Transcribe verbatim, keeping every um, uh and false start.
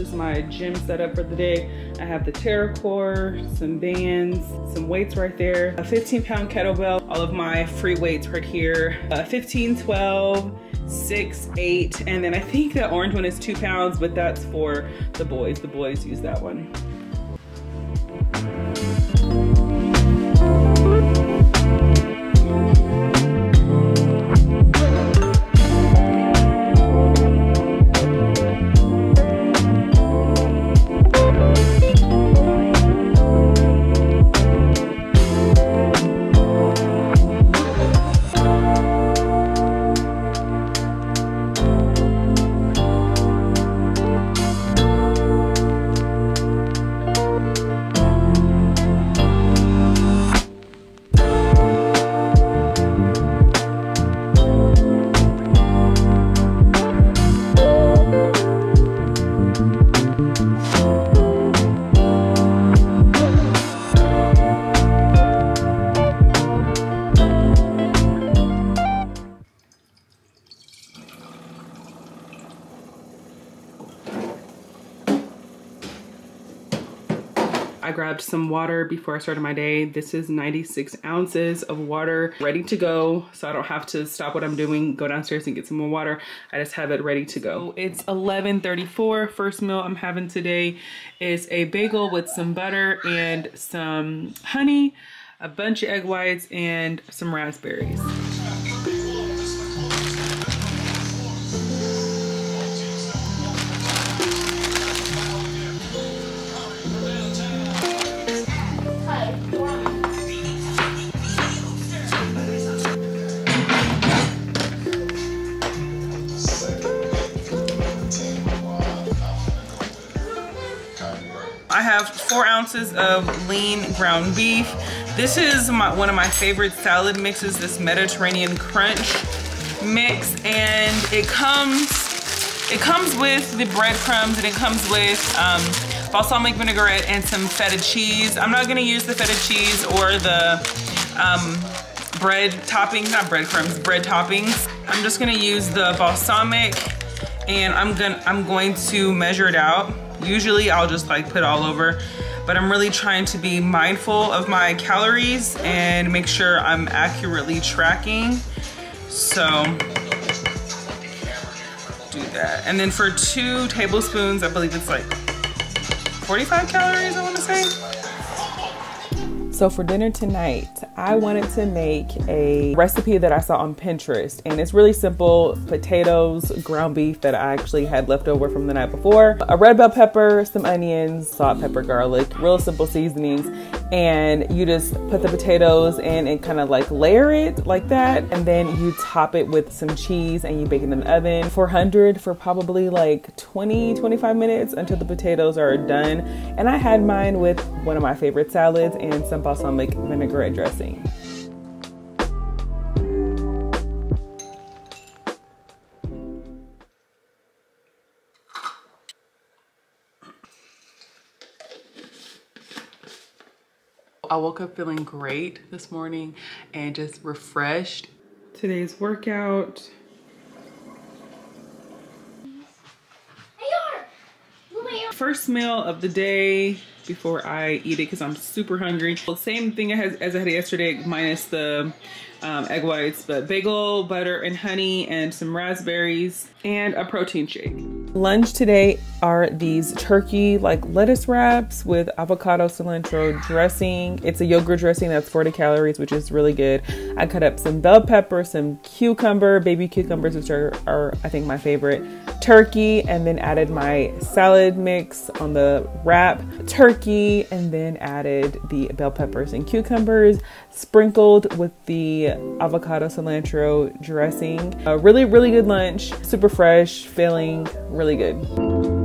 is my gym setup for the day. I have the TerraCore, some bands, some weights right there, a fifteen pound kettlebell, all of my free weights right here, uh, fifteen, twelve, six, eight, and then I think that orange one is two pounds, but that's for the boys. The boys use that one. I grabbed some water before I started my day. This is ninety-six ounces of water ready to go, so I don't have to stop what I'm doing, go downstairs and get some more water. I just have it ready to go. It's eleven thirty-four. First meal I'm having today is a bagel with some butter and some honey, a bunch of egg whites, and some raspberries. I have four ounces of lean ground beef. This is my, one of my favorite salad mixes, this Mediterranean crunch mix, and it comes it comes with the breadcrumbs, and it comes with um, balsamic vinaigrette and some feta cheese. I'm not gonna use the feta cheese or the um, bread toppings, not breadcrumbs, bread toppings. I'm just gonna use the balsamic, and I'm gonna I'm going to measure it out. Usually I'll just like put it all over, but I'm really trying to be mindful of my calories and make sure I'm accurately tracking. So do that. And then for two tablespoons, I believe it's like forty-five calories, I wanna say. So for dinner tonight, I wanted to make a recipe that I saw on Pinterest, and it's really simple: potatoes, ground beef that I actually had left over from the night before, a red bell pepper, some onions, salt, pepper, garlic, real simple seasonings, and you just put the potatoes in and kind of like layer it like that, and then you top it with some cheese and you bake it in the oven four hundred for probably like twenty, twenty-five minutes until the potatoes are done. And I had mine with one of my favorite salads and some balsamic vinaigrette dressing. I woke up feeling great this morning and just refreshed. Today's workout. First meal of the day before I eat it because I'm super hungry. Well, same thing as, as I had yesterday, minus the um, egg whites, but bagel, butter, and honey, and some raspberries, and a protein shake. Lunch today are these turkey like lettuce wraps with avocado cilantro dressing. It's a yogurt dressing that's forty calories, which is really good. I cut up some bell pepper, some cucumber, baby cucumbers, which are, are I think my favorite, turkey, and then added my salad mix on the wrap, turkey, and then added the bell peppers and cucumbers, sprinkled with the avocado cilantro dressing. A really, really good lunch, super fresh, feeling really good.